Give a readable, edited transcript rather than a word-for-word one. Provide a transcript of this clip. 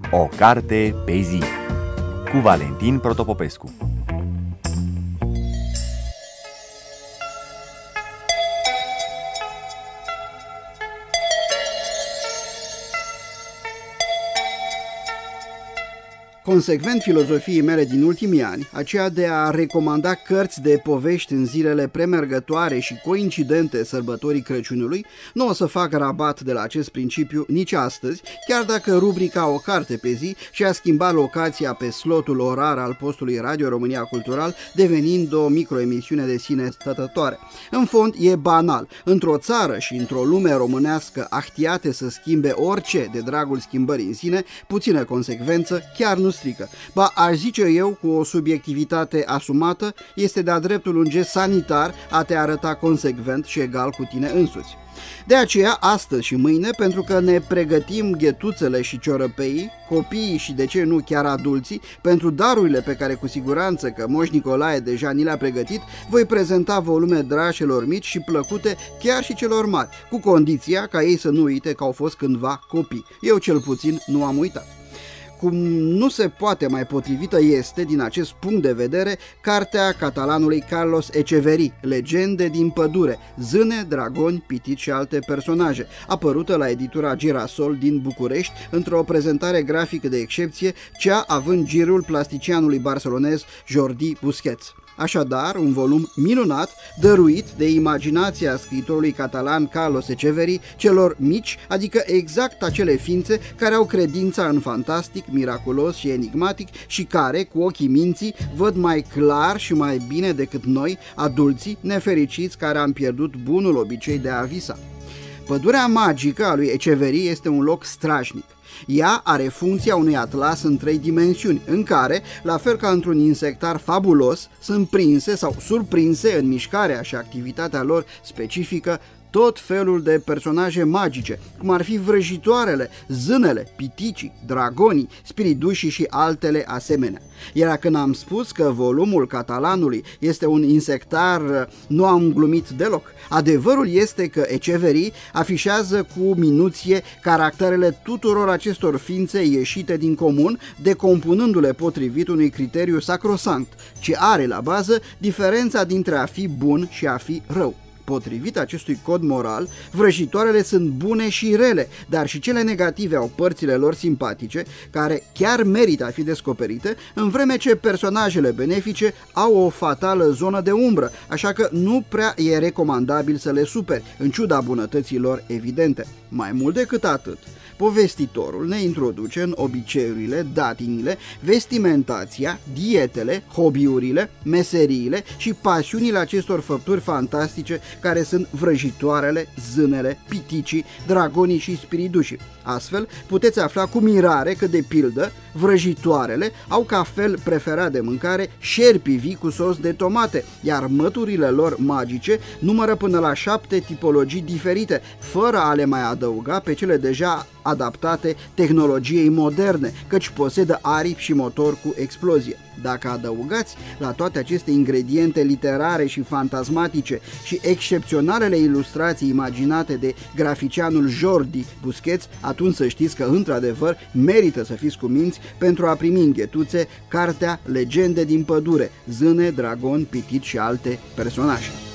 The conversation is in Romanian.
O carte pe zi cu Valentin Protopopescu. Consecvent filozofiei mele din ultimii ani, aceea de a recomanda cărți de povești în zilele premergătoare și coincidente sărbătorii Crăciunului, nu o să fac rabat de la acest principiu nici astăzi, chiar dacă rubrica O carte pe zi și-a schimbat locația pe slotul orar al postului Radio România Cultural, devenind o microemisiune de sine stătătoare. În fond, e banal. Într-o țară și într-o lume românească ahtiate să schimbe orice de dragul schimbării în sine, puțină consecvență chiar nu strică. Ba, aș zice eu, cu o subiectivitate asumată, este de-a dreptul un gest sanitar a te arăta consecvent și egal cu tine însuți. De aceea, astăzi și mâine, pentru că ne pregătim ghetuțele și ciorăpeii, copiii și de ce nu chiar adulții, pentru darurile pe care cu siguranță că Moș Nicolae deja ni le-a pregătit, voi prezenta volume dragi celor mici și plăcute chiar și celor mari, cu condiția ca ei să nu uite că au fost cândva copii. Eu cel puțin nu am uitat. Cum nu se poate mai potrivită este, din acest punct de vedere, cartea catalanului Carlos Echeveri, Legende din pădure, zâne, dragoni, pitici și alte personaje, apărută la editura Girasol din București, într-o prezentare grafică de excepție, cea având girul plasticianului barcelonez Jordi Busquets. Așadar, un volum minunat, dăruit de imaginația scriitorului catalan Carlos Echeveri celor mici, adică exact acele ființe care au credința în fantastic, miraculos și enigmatic și care, cu ochii minții, văd mai clar și mai bine decât noi, adulții nefericiți care am pierdut bunul obicei de a visa. Pădurea magică a lui Echeveri este un loc strașnic. Ea are funcția unui atlas în 3 dimensiuni, în care, la fel ca într-un insectar fabulos, sunt prinse sau surprinse în mișcarea și activitatea lor specifică tot felul de personaje magice, cum ar fi vrăjitoarele, zânele, piticii, dragonii, spiridușii și altele asemenea. Iar când am spus că volumul catalanului este un insectar, nu am glumit deloc. Adevărul este că Echeveri afișează cu minuție caracterele tuturor acestor ființe ieșite din comun, decompunându-le potrivit unui criteriu sacrosanct, ce are la bază diferența dintre a fi bun și a fi rău. Potrivit acestui cod moral, vrăjitoarele sunt bune și rele, dar și cele negative au părțile lor simpatice, care chiar merită a fi descoperite, în vreme ce personajele benefice au o fatală zonă de umbră, așa că nu prea e recomandabil să le superi, în ciuda bunătății lor evidente. Mai mult decât atât, povestitorul ne introduce în obiceiurile, datinile, vestimentația, dietele, hobby-urile, meseriile și pasiunile acestor făpturi fantastice care sunt vrăjitoarele, zânele, piticii, dragonii și spiridușii. Astfel, puteți afla cu mirare că, de pildă, vrăjitoarele au ca fel preferat de mâncare șerpii vii cu sos de tomate, iar măturile lor magice numără până la 7 tipologii diferite, fără a le mai adăuga pe cele deja adaptate tehnologiei moderne, căci posedă aripi și motor cu explozie. Dacă adăugați la toate aceste ingrediente literare și fantasmatice și excepționalele ilustrații imaginate de graficianul Jordi Busquets, atunci să știți că, într-adevăr, merită să fiți cuminți pentru a primi în ghetuțe cartea Legende din pădure, zâne, dragoni, pitici și alte personaje.